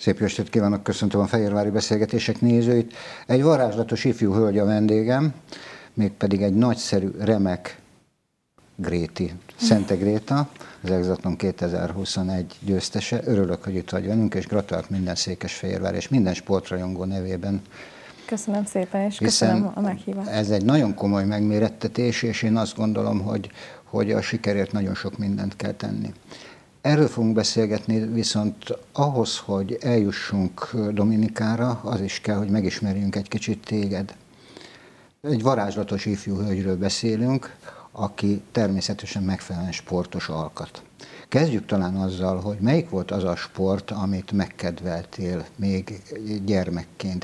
Szép jó estét kívánok, köszöntöm a Fehérvári Beszélgetések nézőit. Egy varázslatos ifjú hölgy a vendégem, mégpedig egy nagyszerű, remek Gréti, Szente Gréta, az Exatlon 2021 győztese. Örülök, hogy itt vagy velünk, és gratulálok minden székesfehérvár és minden sportrajongó nevében. Köszönöm szépen, és köszönöm a meghívást. Ez egy nagyon komoly megmérettetés, és én azt gondolom, hogy a sikerért nagyon sok mindent kell tenni. Erről fogunk beszélgetni, viszont ahhoz, hogy eljussunk Dominikára, az is kell, hogy megismerjünk egy kicsit téged. Egy varázslatos ifjú hölgyről beszélünk, aki természetesen megfelelően sportos alkat. Kezdjük talán azzal, hogy melyik volt az a sport, amit megkedveltél még gyermekként.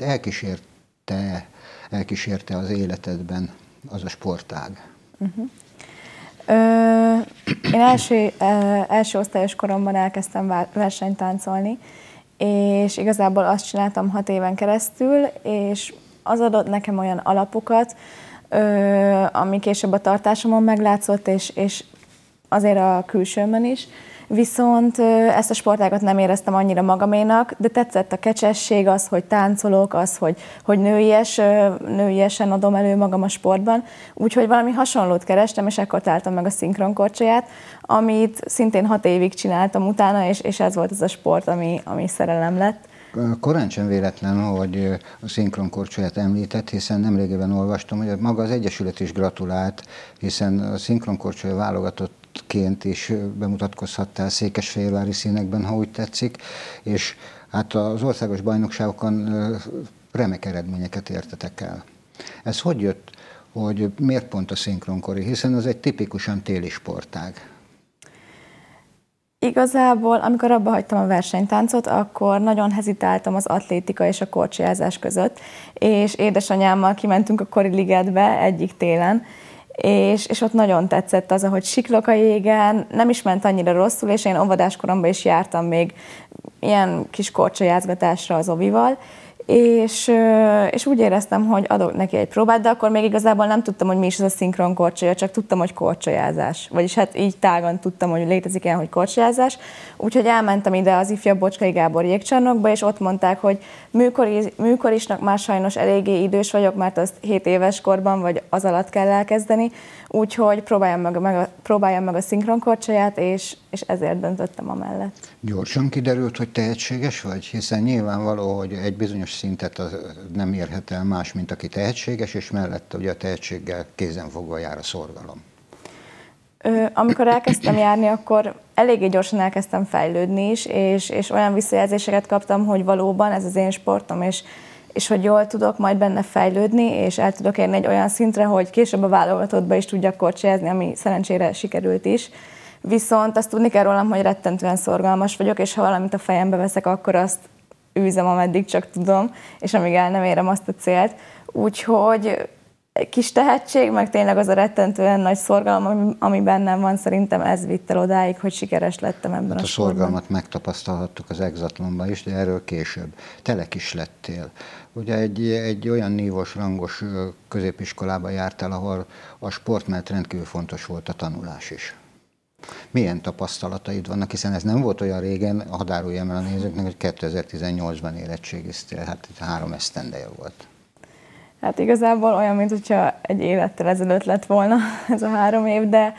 Elkísérte az életedben az a sportág? Én első osztályos koromban elkezdtem versenytáncolni, és igazából azt csináltam 6 éven keresztül, és az adott nekem olyan alapokat, ami később a tartásomon meglátszott, és azért a külsőmön is. Viszont ezt a sportágat nem éreztem annyira magaménak, de tetszett a kecsesség, az, hogy táncolok, az, hogy nőiesen adom elő magam a sportban. Úgyhogy valami hasonlót kerestem, és ekkor találtam meg a szinkronkorcsolyát, amit szintén 6 évig csináltam utána, és ez volt az a sport, ami szerelem lett. Korán sem véletlen, hogy a szinkronkorcsolyát említett, hiszen nemrégében olvastam, hogy maga az Egyesület is gratulált, hiszen a szinkronkorcsolya válogatottként is bemutatkozhattál székesfehérvári színekben, ha úgy tetszik, és hát az országos bajnokságokon remek eredményeket értetek el. Ez hogy jött, hogy miért pont a szinkronkori, hiszen az egy tipikusan téli sportág? Igazából, amikor abba hagytam a versenytáncot, akkor nagyon hezitáltam az atlétika és a korcsolyázás között, és édesanyámmal kimentünk a Kori Ligetbe egyik télen, és ott nagyon tetszett az, ahogy siklok a jégen, nem is ment annyira rosszul, és én óvodáskoromban is jártam még ilyen kis korcsolyázgatásra az ovival, és úgy éreztem, hogy adok neki egy próbát, de akkor még igazából nem tudtam, hogy mi is ez a szinkronkorcsolya, csak tudtam, hogy korcsolyázás. Vagyis hát így tágan tudtam, hogy létezik ilyen, hogy korcsolyázás. Úgyhogy elmentem ide az ifjabb Bocskai Gábor jégcsarnokba, és ott mondták, hogy műkorisnak már sajnos eléggé idős vagyok, mert azt 7 éves korban vagy az alatt kell elkezdeni, úgyhogy próbáljam meg a szinkronkorcsolyát, és ezért döntöttem amellett. Gyorsan kiderült, hogy tehetséges vagy? Hiszen nyilvánvaló, hogy egy bizonyos szintet nem érhet el más, mint aki tehetséges, és mellette ugye a tehetséggel kézenfogva jár a szorgalom. Amikor elkezdtem járni, akkor eléggé gyorsan elkezdtem fejlődni is, és olyan visszajelzéseket kaptam, hogy valóban ez az én sportom, és hogy jól tudok majd benne fejlődni, és el tudok érni egy olyan szintre, hogy később a válogatottba is tudjak korcsolyázni, ami szerencsére sikerült is. Viszont azt tudni kell rólam, hogy rettentően szorgalmas vagyok, és ha valamit a fejembe veszek, akkor azt űzem, ameddig csak tudom, és amíg el nem érem azt a célt. Úgyhogy kis tehetség, meg tényleg az a rettentően nagy szorgalom, ami bennem van, szerintem ez vitt el odáig, hogy sikeres lettem ebben a sportban. A szorgalmat megtapasztalhattuk az Exatlonban is, de erről később. Telek is lettél. Ugye egy olyan nívós, rangos középiskolába jártál, ahol a sport mellett rendkívül fontos volt a tanulás is. Milyen tapasztalataid vannak, hiszen ez nem volt olyan régen, hadd áruljam el a nézőknek, hogy 2018-ban érettségiztél, hát 3 esztendeje volt. Hát igazából olyan, mintha egy élettel ezelőtt lett volna ez a 3 év, de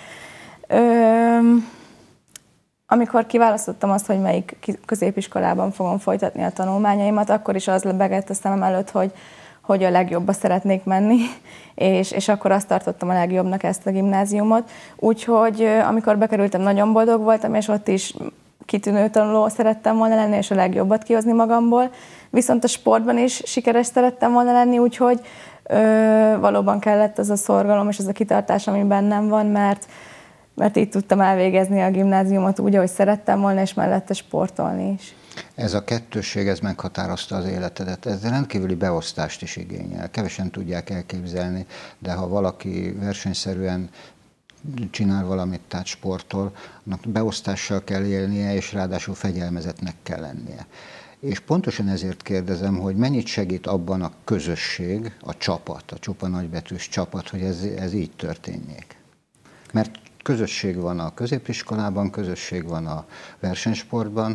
amikor kiválasztottam azt, hogy melyik középiskolában fogom folytatni a tanulmányaimat, akkor is az lebegett a szemem előtt, hogy a legjobbba szeretnék menni, és akkor azt tartottam a legjobbnak ezt a gimnáziumot. Úgyhogy amikor bekerültem, nagyon boldog voltam, és ott is kitűnő tanuló szerettem volna lenni, és a legjobbat kihozni magamból. Viszont a sportban is sikeres szerettem volna lenni, úgyhogy valóban kellett az a szorgalom és az a kitartás, ami bennem van, mert így tudtam elvégezni a gimnáziumot úgy, ahogy szerettem volna, és mellette sportolni is. Ez a kettősség, ez meghatározta az életedet. Ez rendkívüli beosztást is igényel. Kevesen tudják elképzelni, de ha valaki versenyszerűen csinál valamit, tehát sportol, annak beosztással kell élnie, és ráadásul fegyelmezetnek kell lennie. És pontosan ezért kérdezem, hogy mennyit segít abban a közösség, a csapat, a csupa nagybetűs csapat, hogy ez így történjék. Mert közösség van a középiskolában, közösség van a versenysportban,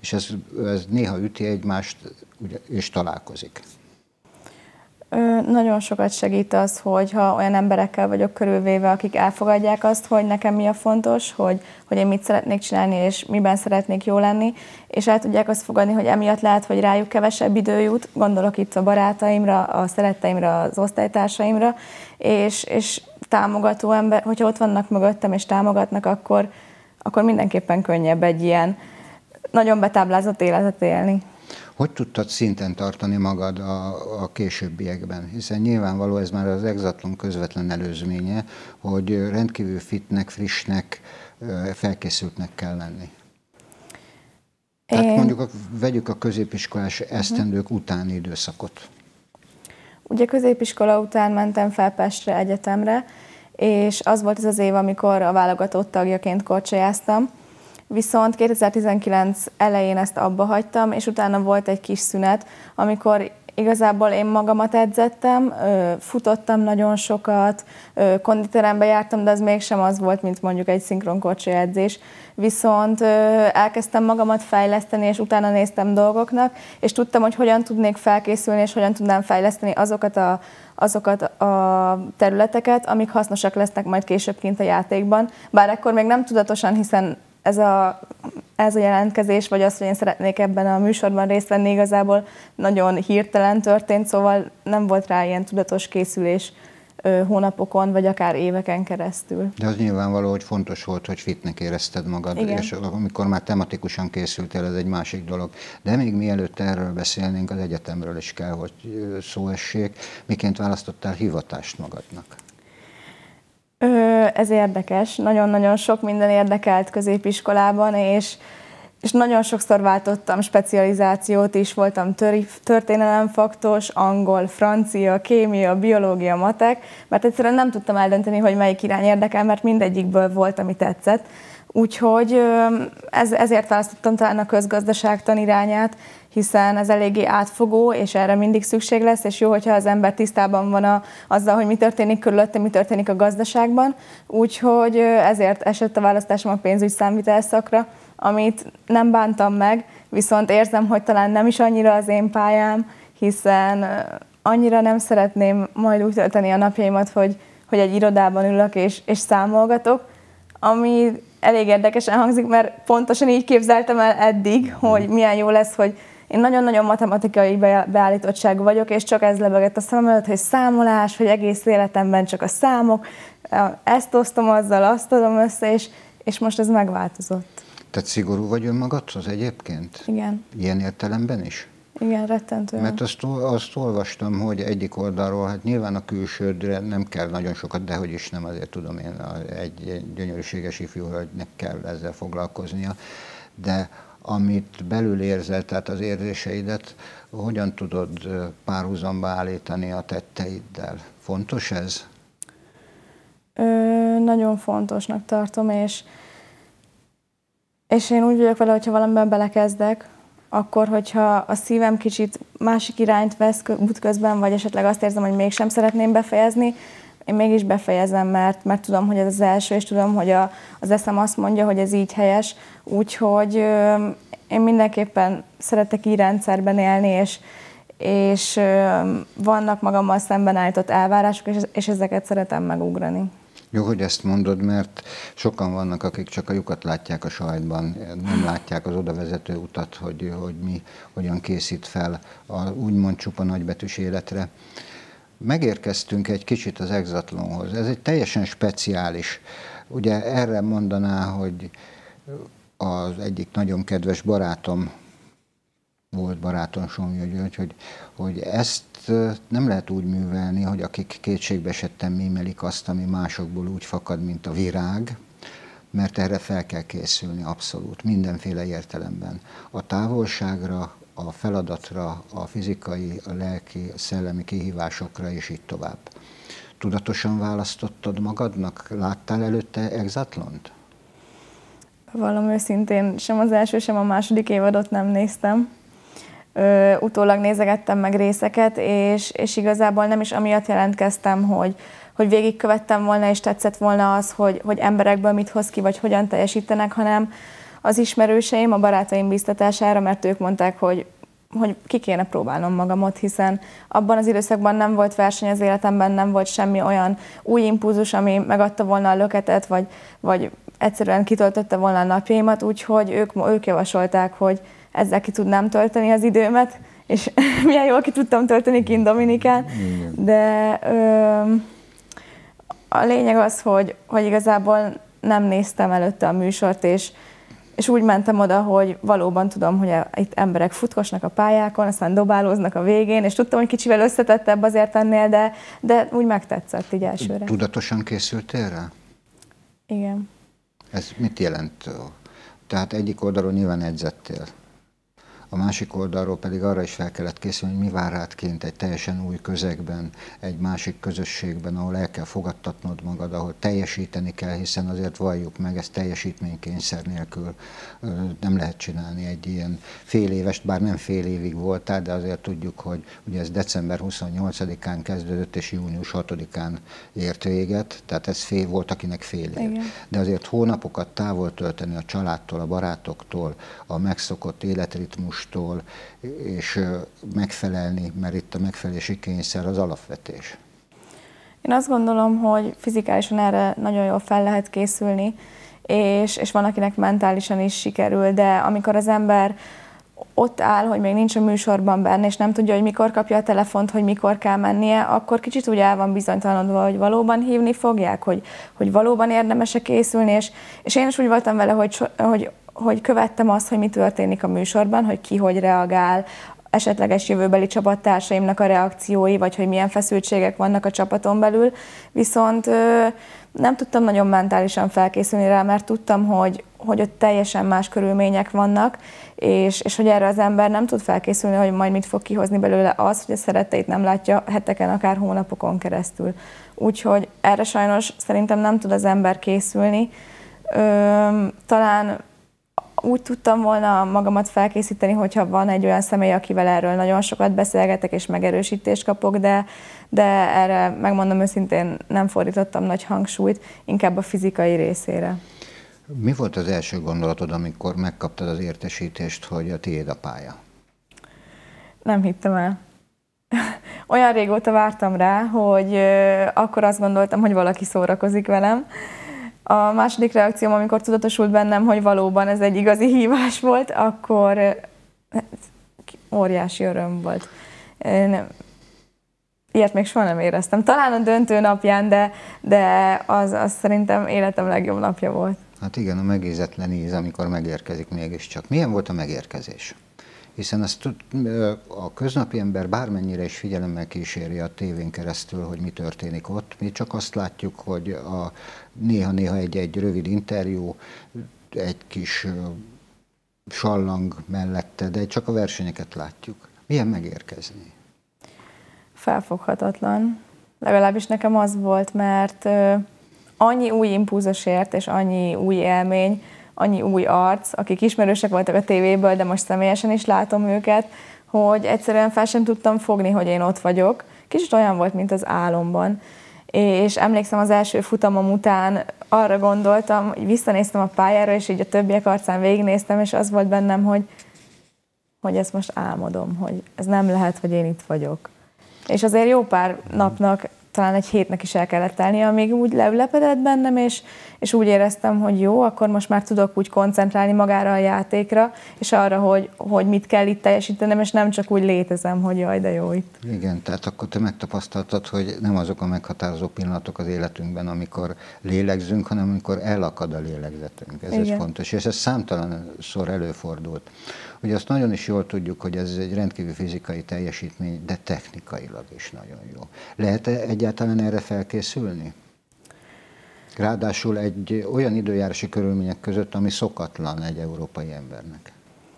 és ez néha üti egymást, ugye, és találkozik. Nagyon sokat segít az, hogyha olyan emberekkel vagyok körülvéve, akik elfogadják azt, hogy nekem mi a fontos, hogy én mit szeretnék csinálni, és miben szeretnék jó lenni, és el tudják azt fogadni, hogy emiatt lehet, hogy rájuk kevesebb idő jut, gondolok itt a barátaimra, a szeretteimre, az osztálytársaimra, és támogató ember, hogyha ott vannak mögöttem és támogatnak, akkor mindenképpen könnyebb egy ilyen nagyon betáblázott életet élni. Hogy tudtad szinten tartani magad a későbbiekben? Hiszen nyilvánvaló, ez már az Exatlon közvetlen előzménye, hogy rendkívül fitnek, frissnek, felkészültnek kell lenni. Tehát mondjuk vegyük a középiskolás esztendők utáni időszakot. Ugye középiskola után mentem fel Pestre egyetemre, és az volt ez az év, amikor a válogatott tagjaként korcsolyáztam. Viszont 2019 elején ezt abba hagytam, és utána volt egy kis szünet, amikor igazából én magamat edzettem, futottam nagyon sokat, konditerembe jártam, de az mégsem az volt, mint mondjuk egy szinkronkorcsolya edzés. Viszont elkezdtem magamat fejleszteni, és utána néztem dolgoknak, és tudtam, hogy hogyan tudnék felkészülni, és hogyan tudnám fejleszteni azokat a területeket, amik hasznosak lesznek majd később kint a játékban. Bár ekkor még nem tudatosan, hiszen ez a jelentkezés, vagy az, hogy én szeretnék ebben a műsorban részt venni, igazából nagyon hirtelen történt, szóval nem volt rá ilyen tudatos készülés hónapokon, vagy akár éveken keresztül. De az nyilvánvaló, hogy fontos volt, hogy fitnek érezted magad, igen. És amikor már tematikusan készültél, ez egy másik dolog. De még mielőtt erről beszélnénk, az egyetemről is kell, hogy szó essék. Miként választottál hivatást magadnak? Ez érdekes. Nagyon-nagyon sok minden érdekelt középiskolában, és nagyon sokszor váltottam specializációt is. Voltam történelemfaktos, angol, francia, kémia, biológia, matek, mert egyszerűen nem tudtam eldönteni, hogy melyik irány érdekel, mert mindegyikből volt, ami tetszett. Úgyhogy ezért választottam talán a közgazdaságtan irányát, hiszen ez eléggé átfogó, és erre mindig szükség lesz, és jó, hogyha az ember tisztában van azzal, hogy mi történik körülötte, mi történik a gazdaságban. Úgyhogy ezért esett a választásom a pénzügyszámvitel szakra, amit nem bántam meg, viszont érzem, hogy talán nem is annyira az én pályám, hiszen annyira nem szeretném majd úgy tölteni a napjaimat, hogy egy irodában ülök és számolgatok, ami elég érdekesen hangzik, mert pontosan így képzeltem el eddig, hogy milyen jó lesz, hogy én nagyon-nagyon matematikai beállítottságú vagyok, és csak ez lebegett a szemem előtt, hogy számolás, hogy egész életemben csak a számok, ezt osztom azzal, azt adom össze, és most ez megváltozott. Tehát szigorú vagy önmagadhoz egyébként? Igen. Ilyen értelemben is? Igen, rettentően. Mert azt olvastam, hogy egyik oldalról, hát nyilván a külsődre nem kell nagyon sokat, de hogy is nem, azért tudom én, egy gyönyörűséges ifjú hölgynek kell ezzel foglalkoznia, de amit belül érzel, tehát az érzéseidet, hogyan tudod párhuzamba állítani a tetteiddel? Fontos ez? Nagyon fontosnak tartom, és én úgy vagyok vele, hogyha valamiben belekezdek, akkor, hogyha a szívem kicsit másik irányt vesz útközben, vagy esetleg azt érzem, hogy mégsem szeretném befejezni, én mégis befejezem, mert tudom, hogy ez az első, és tudom, hogy az eszem azt mondja, hogy ez így helyes. Úgyhogy én mindenképpen szeretek így rendszerben élni, és vannak magammal szemben állított elvárások, és ezeket szeretem megugrani. Jó, hogy ezt mondod, mert sokan vannak, akik csak a lyukat látják a sajtban, nem látják az odavezető utat, hogy mi hogyan készít fel a úgymond csupa nagybetűs életre. Megérkeztünk egy kicsit az Exatlonhoz. Ez egy teljesen speciális. Ugye erre mondaná, hogy az egyik nagyon kedves barátom, volt barátom Somlyó György, hogy ezt nem lehet úgy művelni, hogy akik kétségbeesetten mímelik azt, ami másokból úgy fakad, mint a virág, mert erre fel kell készülni abszolút, mindenféle értelemben. A távolságra, a feladatra, a fizikai, a lelki, a szellemi kihívásokra, és így tovább. Tudatosan választottad magadnak? Láttál előtte Exatlont? Vallom őszintén, sem az első, sem a második évadot nem néztem. Utólag nézegettem meg részeket, és igazából nem is amiatt jelentkeztem, hogy végigkövettem volna, és tetszett volna az, hogy emberekből mit hoz ki, vagy hogyan teljesítenek, hanem az ismerőseim, a barátaim biztatására, mert ők mondták, hogy ki kéne próbálnom magamot, hiszen abban az időszakban nem volt verseny az életemben, nem volt semmi olyan új impulzus, ami megadta volna a löketet, vagy egyszerűen kitöltötte volna a napjaimat, úgyhogy ők javasolták, hogy ezzel ki tudnám tölteni az időmet, és milyen jól ki tudtam tölteni kint Dominikán, de a lényeg az, hogy igazából nem néztem előtte a műsort, és úgy mentem oda, hogy valóban tudom, hogy itt emberek futkosnak a pályákon, aztán dobálóznak a végén, és tudtam, hogy kicsivel összetettebb azért ennél, de úgy megtetszett így elsőre. Tudatosan készültél rá? Igen. Ez mit jelent? Tehát egyik oldalról nyilván edzettél. A másik oldalról pedig arra is fel kellett készülni, hogy mi vár rád kint egy teljesen új közegben, egy másik közösségben, ahol el kell fogadtatnod magad, ahol teljesíteni kell, hiszen azért valljuk meg, ezt teljesítménykényszer nélkül nem lehet csinálni egy ilyen fél évest, bár nem fél évig voltál, de azért tudjuk, hogy ugye ez december 28-án kezdődött, és június 6-án ért véget, tehát ez volt, akinek fél év. Igen. De azért hónapokat távol tölteni a családtól, a barátoktól, a megszokott életritmus, és megfelelni, mert itt a megfelelési kényszer az alapvetés. Én azt gondolom, hogy fizikálisan erre nagyon jól fel lehet készülni, és van, akinek mentálisan is sikerül, de amikor az ember ott áll, hogy még nincs a műsorban benne, és nem tudja, hogy mikor kapja a telefont, hogy mikor kell mennie, akkor kicsit úgy el van bizonytalanodva, hogy valóban hívni fogják, hogy valóban érdemes-e készülni, és én is úgy voltam vele, hogy követtem azt, hogy mi történik a műsorban, hogy ki hogy reagál, esetleges jövőbeli csapattársaimnak a reakciói, vagy hogy milyen feszültségek vannak a csapaton belül, viszont nem tudtam nagyon mentálisan felkészülni rá, mert tudtam, hogy ott teljesen más körülmények vannak, és hogy erre az ember nem tud felkészülni, hogy majd mit fog kihozni belőle az, hogy a szeretteit nem látja heteken, akár hónapokon keresztül. Úgyhogy erre sajnos szerintem nem tud az ember készülni. Talán úgy tudtam volna magamat felkészíteni, hogyha van egy olyan személy, akivel erről nagyon sokat beszélgetek és megerősítést kapok, de erre, megmondom őszintén, nem fordítottam nagy hangsúlyt, inkább a fizikai részére. Mi volt az első gondolatod, amikor megkaptad az értesítést, hogy a tiéd a pálya? Nem hittem el. Olyan régóta vártam rá, hogy akkor azt gondoltam, hogy valaki szórakozik velem. A második reakcióm, amikor tudatosult bennem, hogy valóban ez egy igazi hívás volt, akkor óriási öröm volt. Ilyet még soha nem éreztem. Talán a döntő napján, de az szerintem életem legjobb napja volt. Hát igen, a megízetlen íz, amikor megérkezik mégiscsak. Milyen volt a megérkezés? Hiszen azt a köznapi ember bármennyire is figyelemmel kíséri a tévén keresztül, hogy mi történik ott. Mi csak azt látjuk, hogy néha-néha egy rövid interjú, egy kis sallang mellette, de csak a versenyeket látjuk. Milyen megérkezni? Felfoghatatlan. Legalábbis nekem az volt, mert annyi új impulzus ért, és annyi új élmény, annyi új arc, akik ismerősek voltak a tévéből, de most személyesen is látom őket, hogy egyszerűen fel sem tudtam fogni, hogy én ott vagyok. Kicsit olyan volt, mint az álomban. És emlékszem, az első futamom után arra gondoltam, hogy visszanéztem a pályára, és így a többiek arcán végignéztem, és az volt bennem, hogy ezt most álmodom, hogy ez nem lehet, hogy én itt vagyok. És azért jó pár napnak, talán egy hétnek is el kellett telnie, amíg úgy leülepedett bennem, és úgy éreztem, hogy jó, akkor most már tudok úgy koncentrálni magára a játékra, és arra, hogy mit kell itt teljesítenem, és nem csak úgy létezem, hogy jaj, de jó itt. Igen, tehát akkor te megtapasztaltad, hogy nem azok a meghatározó pillanatok az életünkben, amikor lélegzünk, hanem amikor elakad a lélegzetünk. Ez egy fontos, és ez számtalanszor előfordult. Ugye azt nagyon is jól tudjuk, hogy ez egy rendkívül fizikai teljesítmény, de technikailag is nagyon jó. Lehet egyáltalán erre felkészülni? Ráadásul egy olyan időjárási körülmények között, ami szokatlan egy európai embernek.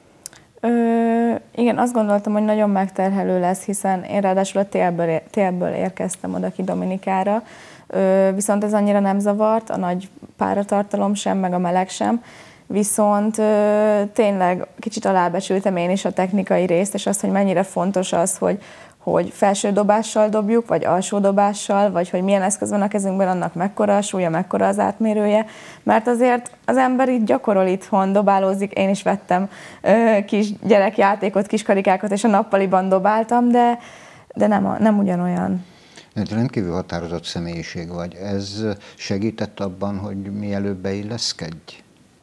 Igen, azt gondoltam, hogy nagyon megterhelő lesz, hiszen én ráadásul a télből érkeztem oda ki Dominikára, viszont ez annyira nem zavart, a nagy páratartalom sem, meg a meleg sem, viszont tényleg kicsit alábecsültem én is a technikai részt, és azt, hogy mennyire fontos az, hogy felső dobással dobjuk, vagy alsó dobással, vagy hogy milyen eszköz van a kezünkben, annak mekkora a súlya, mekkora az átmérője. Mert azért az ember itt gyakorol itthon, dobálózik, én is vettem kis gyerekjátékot, kis karikákat, és a nappaliban dobáltam, de nem ugyanolyan. Egy rendkívül határozott személyiség vagy. Ez segített abban, hogy mielőbb beilleszkedj?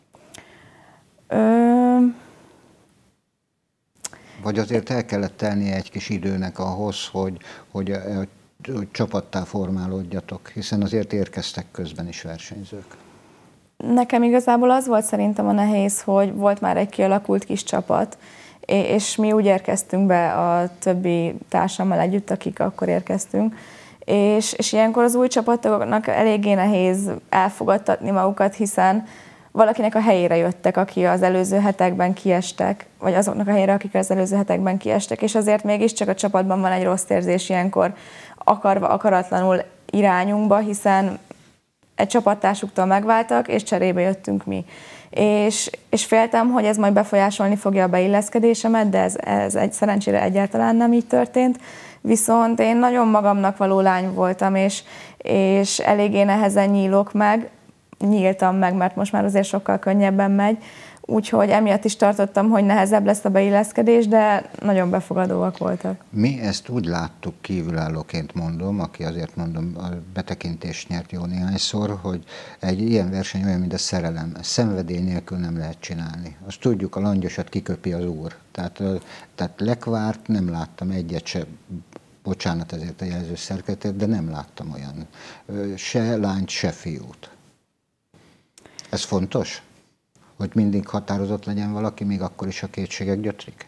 Vagy azért el kellett tennie egy kis időnek ahhoz, hogy csapattá formálódjatok, hiszen azért érkeztek közben is versenyzők. Nekem igazából az volt szerintem a nehéz, hogy volt már egy kialakult kis csapat, és mi úgy érkeztünk be a többi társammal együtt, akik akkor érkeztünk, és ilyenkor az új csapattagoknak eléggé nehéz elfogadtatni magukat, hiszen valakinek a helyére jöttek, aki az előző hetekben kiestek, vagy azoknak a helyére, akik az előző hetekben kiestek, és azért mégiscsak a csapatban van egy rossz érzés ilyenkor akarva, akaratlanul irányunkba, hiszen egy csapattársuktól megváltak, és cserébe jöttünk mi. És féltem, hogy ez majd befolyásolni fogja a beilleszkedésemet, de ez szerencsére egyáltalán nem így történt. Viszont én nagyon magamnak való lány voltam, és eléggé nehezen nyíltam meg, mert most már azért sokkal könnyebben megy, úgyhogy emiatt is tartottam, hogy nehezebb lesz a beilleszkedés, de nagyon befogadóak voltak. Mi ezt úgy láttuk, kívülállóként mondom, aki azért mondom, a betekintést nyert jó néhányszor, hogy egy ilyen verseny olyan, mint a szerelem. Szenvedély nélkül nem lehet csinálni. Azt tudjuk, a langyosat kiköpi az úr. Tehát lekvárt nem láttam egyet se, bocsánat ezért a jelző szerkezetért, de nem láttam olyan. Se lányt, se fiút. Ez fontos? Hogy mindig határozott legyen valaki, még akkor is a kétségek gyötrik?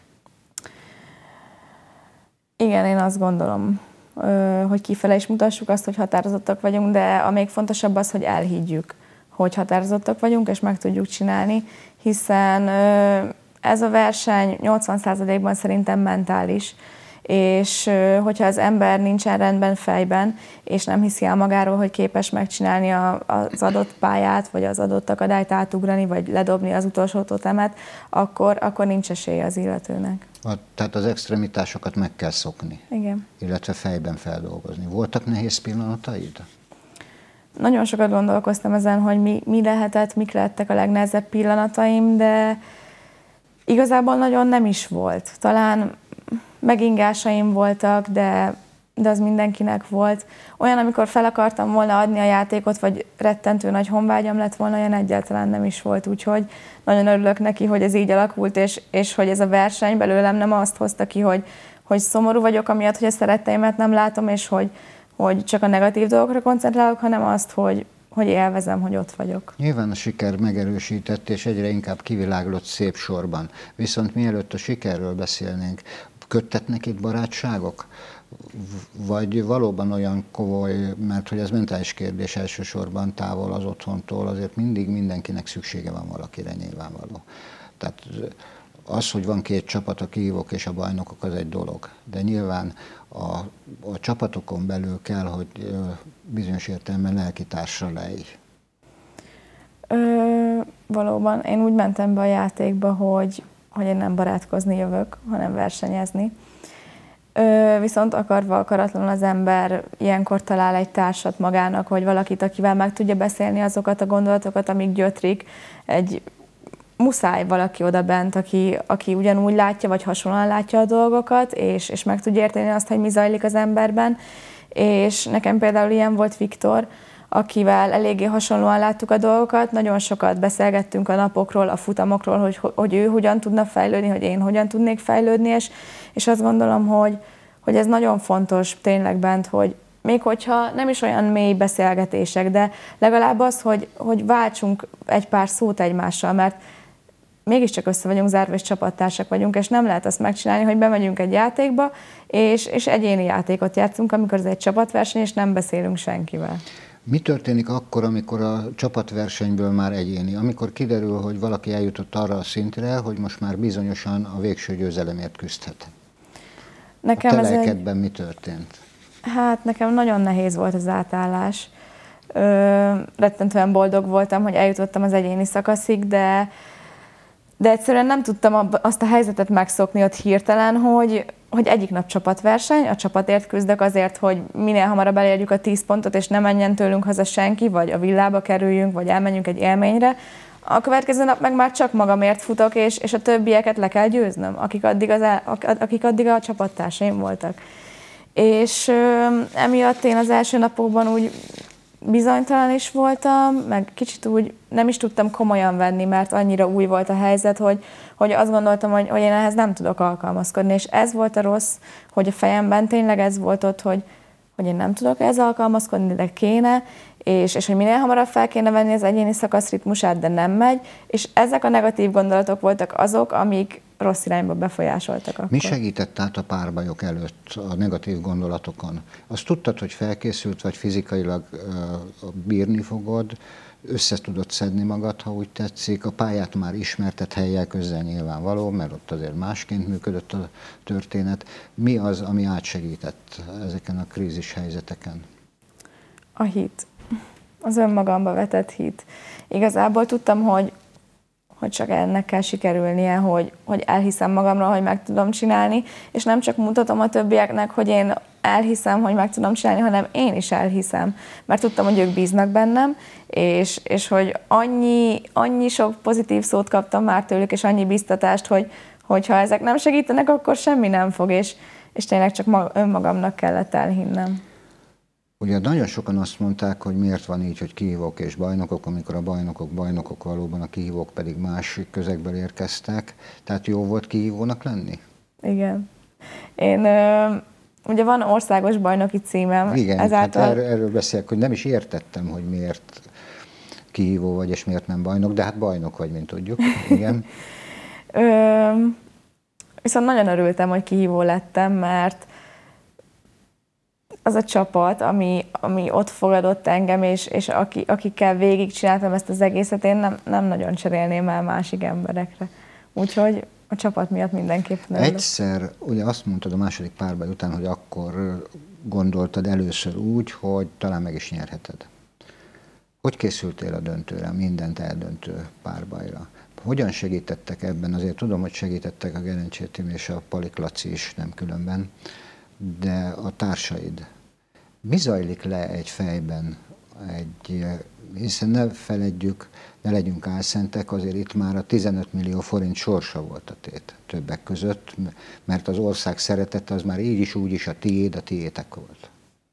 Igen, én azt gondolom, hogy kifele is mutassuk azt, hogy határozottak vagyunk, de a még fontosabb az, hogy elhiggyük, hogy határozottak vagyunk, és meg tudjuk csinálni, hiszen ez a verseny 80%-ban szerintem mentális, és hogyha az ember nincsen rendben fejben, és nem hiszi el magáról, hogy képes megcsinálni az adott pályát, vagy az adott akadályt átugrani, vagy ledobni az utolsó totemet, akkor nincs esélye az illetőnek. Tehát az extremitásokat meg kell szokni. Igen. Illetve fejben feldolgozni. Voltak nehéz pillanataid? Nagyon sokat gondolkoztam ezen, hogy mi lehetett, mik lettek a legnehezebb pillanataim, de igazából nagyon nem is volt. Talán megingásaim voltak, de az mindenkinek volt. Olyan, amikor fel akartam volna adni a játékot, vagy rettentő nagy honvágyam lett volna, olyan egyáltalán nem is volt. Úgyhogy nagyon örülök neki, hogy ez így alakult, és hogy ez a verseny belőlem nem azt hozta ki, hogy szomorú vagyok amiatt, hogy a szeretteimet nem látom, és hogy csak a negatív dolgokra koncentrálok, hanem azt, hogy élvezem, hogy ott vagyok. Nyilván a siker megerősített, és egyre inkább kiviláglott szép sorban. Viszont mielőtt a sikerről beszélnénk, köttetnek itt barátságok? Vagy valóban olyan komoly, mert hogy ez mentális kérdés elsősorban távol az otthontól, azért mindig mindenkinek szüksége van valakire, nyilvánvaló. Tehát az, hogy van két csapat, a kihívók és a bajnokok, az egy dolog. De nyilván a csapatokon belül kell, hogy bizonyos értelemben lelkitársra lejj. Valóban. Én úgy mentem be a játékba, hogy én nem barátkozni jövök, hanem versenyezni. Viszont akarva, akaratlanul az ember ilyenkor talál egy társat magának, vagy valakit, akivel meg tudja beszélni azokat a gondolatokat, amik gyötrik. Muszáj valaki oda bent, aki ugyanúgy látja, vagy hasonlóan látja a dolgokat, és meg tudja érteni azt, hogy mi zajlik az emberben. És nekem például ilyen volt Viktor, akivel eléggé hasonlóan láttuk a dolgokat, nagyon sokat beszélgettünk a napokról, a futamokról, hogy ő hogyan tudna fejlődni, hogy én hogyan tudnék fejlődni, és azt gondolom, hogy ez nagyon fontos tényleg bent, hogy még hogyha nem is olyan mély beszélgetések, de legalább az, hogy váltsunk egy pár szót egymással, mert mégiscsak össze vagyunk zárva, és csapattársak vagyunk, és nem lehet azt megcsinálni, hogy bemegyünk egy játékba, és egyéni játékot játszunk, amikor ez egy csapatverseny, és nem beszélünk senkivel. Mi történik akkor, amikor a csapatversenyből már egyéni? Amikor kiderül, hogy valaki eljutott arra a szintre, hogy most már bizonyosan a végső győzelemért küzdhet? Nekem a te lelkedben mi történt? Hát nekem nagyon nehéz volt az átállás. Rettentően boldog voltam, hogy eljutottam az egyéni szakaszig, de de egyszerűen nem tudtam azt a helyzetet megszokni ott hirtelen, hogy egyik nap csapatverseny, a csapatért küzdök azért, hogy minél hamarabb elérjük a 10 pontot, és ne menjen tőlünk haza senki, vagy a villába kerüljünk, vagy elmenjünk egy élményre. A következő nap meg már csak magamért futok, és a többieket le kell győznöm, akik addig a csapattársaim voltak. És emiatt én az első napokban úgy bizonytalan is voltam, meg kicsit úgy nem is tudtam komolyan venni, mert annyira új volt a helyzet, hogy azt gondoltam, hogy én ehhez nem tudok alkalmazkodni. És ez volt a rossz, hogy a fejemben tényleg ez volt ott, hogy én nem tudok ehhez alkalmazkodni, de kéne, és hogy minél hamarabb fel kéne venni az egyéni szakasz ritmusát, de nem megy. És ezek a negatív gondolatok voltak azok, amik rossz irányba befolyásoltak akkor. Mi segített át a párbajok előtt a negatív gondolatokon? Azt tudtad, hogy felkészült vagy fizikailag bírni fogod, össze tudod szedni magad, ha úgy tetszik, a pályát már ismerted helyjel közel nyilvánvaló, mert ott azért másként működött a történet. Mi az, ami átsegített ezeken a krízis helyzeteken? A hit. Az önmagamba vetett hit. Igazából tudtam, hogy csak ennek kell sikerülnie, hogy elhiszem magamról, hogy meg tudom csinálni, és nem csak mutatom a többieknek, hogy én elhiszem, hogy meg tudom csinálni, hanem én is elhiszem. Mert tudtam, hogy ők bíznak bennem, és hogy annyi sok pozitív szót kaptam már tőlük, és annyi biztatást, hogy ha ezek nem segítenek, akkor semmi nem fog, és tényleg csak önmagamnak kellett elhinnem. Ugye nagyon sokan azt mondták, hogy miért van így, hogy kihívók és bajnokok, amikor a bajnokok valóban, a kihívók pedig másik közegből érkeztek. Tehát jó volt kihívónak lenni? Igen. Én, ugye van országos bajnoki címem. Igen, ezáltal... hát erről beszélek, hogy nem is értettem, hogy miért kihívó vagy, és miért nem bajnok, de hát bajnok vagy, mint tudjuk. Igen. Viszont nagyon örültem, hogy kihívó lettem, mert az a csapat, ami ott fogadott engem, és akikkel végigcsináltam ezt az egészet, én nem nagyon cserélném el másik emberekre. Úgyhogy a csapat miatt mindenképpen örülök. Egyszer, ugye azt mondtad a második párbaj után, hogy akkor gondoltad először úgy, hogy talán meg is nyerheted. Hogy készültél a döntőre, mindent eldöntő párbajra? Hogyan segítettek ebben? Azért tudom, hogy segítettek a Gerencsér Timi és a Palik Laci is, nem különben, de a társaid. Mi zajlik le egy fejben? Hiszen ne feledjük, ne legyünk álszentek, azért itt már a 15 millió forint sorsa volt a tét többek között, mert az ország szeretete az már így is, úgy is a tiétek volt.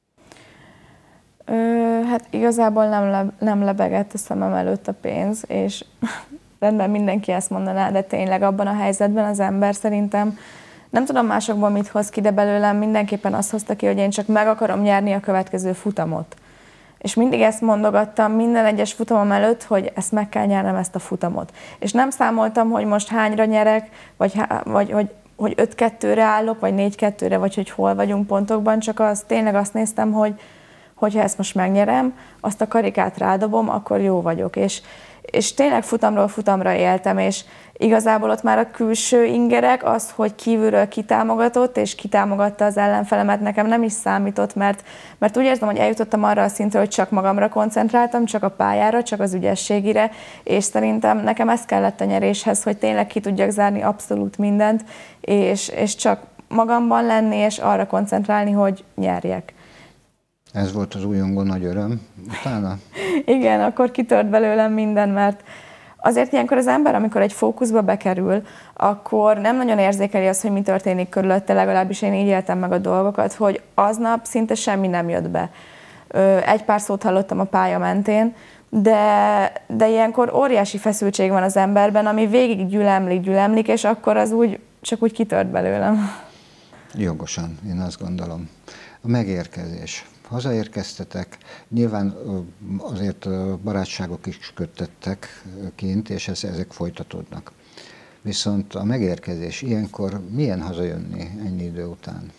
Hát igazából nem lebegett a szemem előtt a pénz, és rendben mindenki ezt mondaná, de tényleg abban a helyzetben az ember szerintem nem tudom másokból mit hoz ki, de belőlem mindenképpen azt hozta ki, hogy én csak meg akarom nyerni a következő futamot. És mindig ezt mondogattam minden egyes futamom előtt, hogy ezt meg kell nyernem, ezt a futamot. És nem számoltam, hogy most hányra nyerek, vagy hogy 5-2-re állok, vagy 4-2-re, vagy hogy hol vagyunk pontokban, csak tényleg azt néztem, hogy ha ezt most megnyerem, azt a karikát rádobom, akkor jó vagyok. És tényleg futamról futamra éltem, és igazából ott már a külső ingerek, az, hogy kívülről kitámogatott, és kitámogatta az ellenfelemet, nekem nem is számított, mert úgy érzem, hogy eljutottam arra a szintre, hogy csak magamra koncentráltam, csak a pályára, csak az ügyességire, és szerintem nekem ez kellett a nyeréshez, hogy tényleg ki tudjak zárni abszolút mindent, és csak magamban lenni, és arra koncentrálni, hogy nyerjek. Ez volt az újongó nagy öröm utána? Igen, akkor kitört belőlem minden, mert azért ilyenkor az ember, amikor egy fókuszba bekerül, akkor nem nagyon érzékeli azt, hogy mi történik körülötte, legalábbis én így éltem meg a dolgokat, hogy aznap szinte semmi nem jött be. Egy pár szót hallottam a pálya mentén, de ilyenkor óriási feszültség van az emberben, ami végig gyülemlik, és akkor az csak úgy kitört belőlem. Jogosan, én azt gondolom. A megérkezés. Hazaérkeztetek, nyilván azért barátságok is kötöttek kint, és ezek folytatódnak. Viszont a megérkezés, ilyenkor milyen hazajönni ennyi idő után?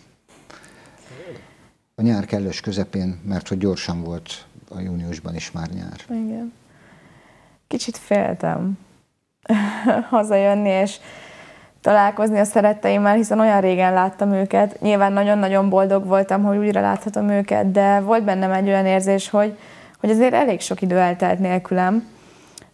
A nyár kellős közepén, mert hogy gyorsan volt a júniusban is már nyár. Igen. Kicsit féltem hazajönni, és találkozni a szeretteimmel, hiszen olyan régen láttam őket. Nyilván nagyon-nagyon boldog voltam, hogy újra láthatom őket, de volt bennem egy olyan érzés, hogy azért elég sok idő eltelt nélkülem.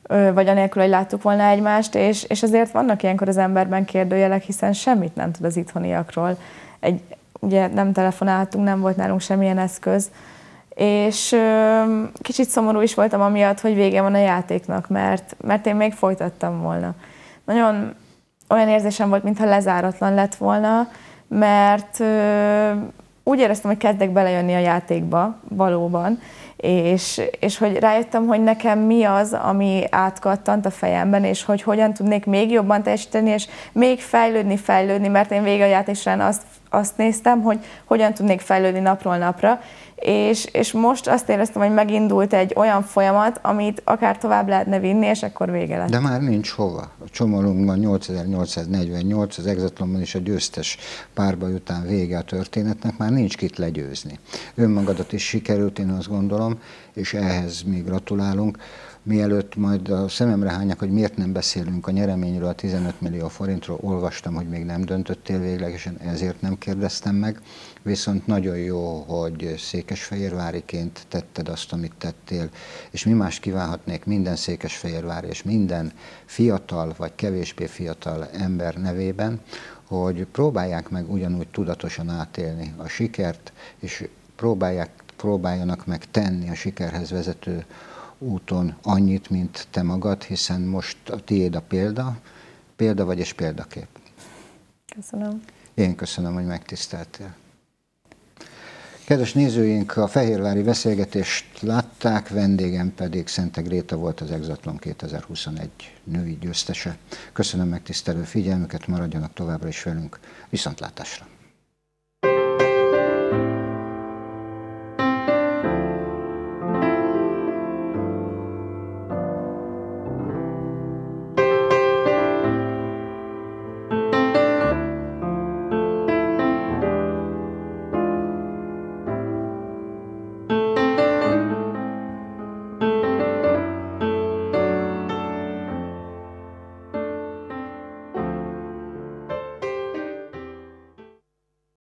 vagy anélkül, hogy láttuk volna egymást, és azért vannak ilyenkor az emberben kérdőjelek, hiszen semmit nem tud az itthoniakról. Ugye nem telefonáltunk, nem volt nálunk semmilyen eszköz, és kicsit szomorú is voltam amiatt, hogy vége van a játéknak, mert én még folytattam volna. Nagyon olyan érzésem volt, mintha lezáratlan lett volna, mert úgy éreztem, hogy kezdek belejönni a játékba valóban, és hogy rájöttem, hogy nekem mi az, ami átkattant a fejemben, és hogy hogyan tudnék még jobban teljesíteni, és még fejlődni, mert én végig a játék során azt néztem, hogy hogyan tudnék fejlődni napról napra, és most azt éreztem, hogy megindult egy olyan folyamat, amit akár tovább lehetne vinni, és akkor vége lett. De már nincs hova. A csomólunkban 8848, az Exatlonban is a győztes párbaj után vége a történetnek, már nincs kit legyőzni. Önmagadat is sikerült, én azt gondolom, és ehhez még gratulálunk. Mielőtt majd a szememre hánynak, hogy miért nem beszélünk a nyereményről, a 15 millió forintról, olvastam, hogy még nem döntöttél véglegesen, ezért nem kérdeztem meg. Viszont nagyon jó, hogy székesfehérváriként tetted azt, amit tettél, és mi más kívánhatnék minden székesfehérvári és minden fiatal vagy kevésbé fiatal ember nevében, hogy próbálják meg ugyanúgy tudatosan átélni a sikert, és próbáljanak meg tenni a sikerhez vezető úton annyit, mint te magad, hiszen most a tiéd a példa vagy és példakép. Köszönöm. Én köszönöm, hogy megtiszteltél. Kedves nézőink, a fehérvári beszélgetést látták, vendégem pedig Szente Gréta volt, az Exatlon 2021 női győztese. Köszönöm megtisztelő figyelmüket, maradjanak továbbra is velünk. Viszontlátásra!